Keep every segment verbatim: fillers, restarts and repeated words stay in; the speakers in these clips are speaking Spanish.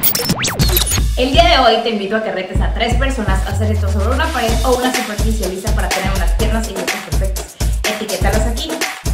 El día de hoy te invito a que retes a tres personas a hacer esto sobre una pared o una superficie lisa para tener unas piernas y glúteos perfectos. Etiquétalos aquí.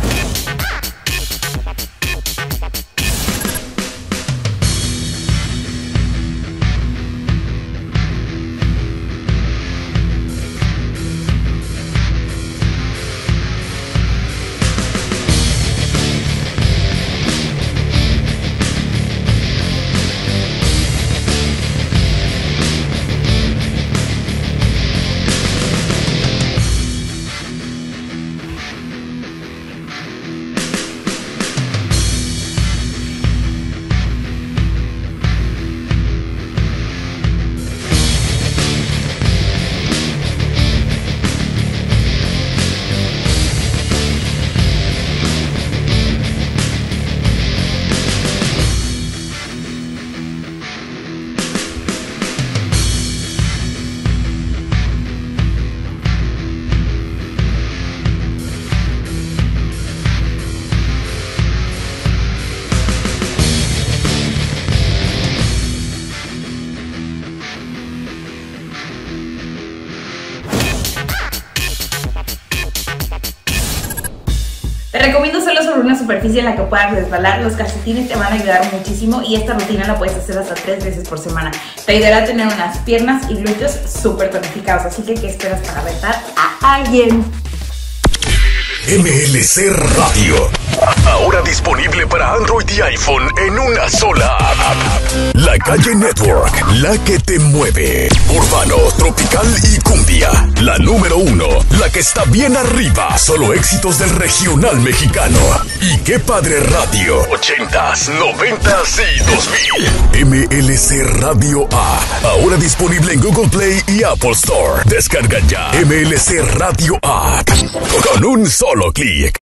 Te recomiendo hacerlo sobre una superficie en la que puedas resbalar. Los calcetines te van a ayudar muchísimo y esta rutina la puedes hacer hasta tres veces por semana. Te ayudará a tener unas piernas y glúteos súper tonificados, así que ¿qué esperas para retar a alguien? M L C Radio. Ahora disponible para Android y iPhone en una sola app. La Calle Network, la que te mueve. Urbano, tropical y cumbia. La número uno, la que está bien arriba. Solo éxitos del regional mexicano. Y qué padre radio. Ochentas, noventas y dos mil. M L C Radio A. Ahora disponible en Google Play y Apple Store. Descarga ya M L C Radio A. Con un solo clic.